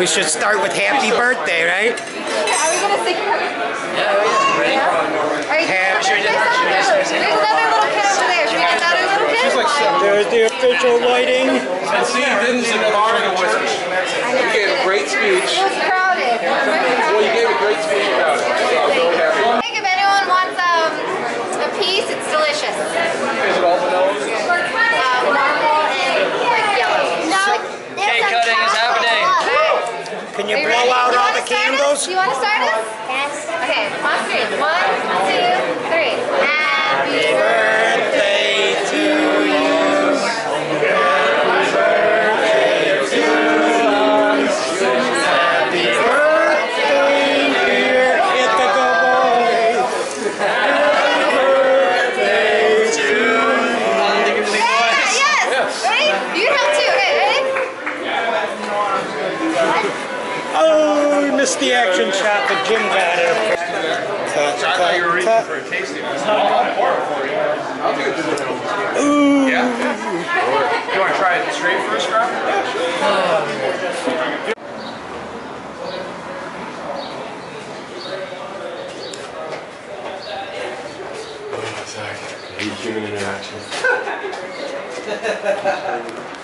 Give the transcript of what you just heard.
We should start with happy birthday, right? Are we going to sing? Yeah. Ready? There's another little kid over there. Should we get another little kid? She's like 7. There's the official lighting. And see, you didn't sing along with it. You gave a great speech. It was crowded. Well, you gave a great speech about it. So I'm really happy. I think if anyone wants a piece, it's delicious. Is it all vanilla? Marble and like yellow. Cake cutting is happening. Can you blow out all the candles? Do you want to start us? Yes. Okay, on three. 1, 2, 3. Happy Birthday to you. Happy birthday to you. Happy birthday, dear Ithaca Voice. Happy birthday to you. Yes! Ready? You can help too. Okay, ready? Oh, we missed the action shot, but Jim got it. I thought you were reaching for a tasting. I'll pour it for you. I'll do it. Ooh. Yeah? You want to try it straight first, Rob? Yeah, sure. Human interaction.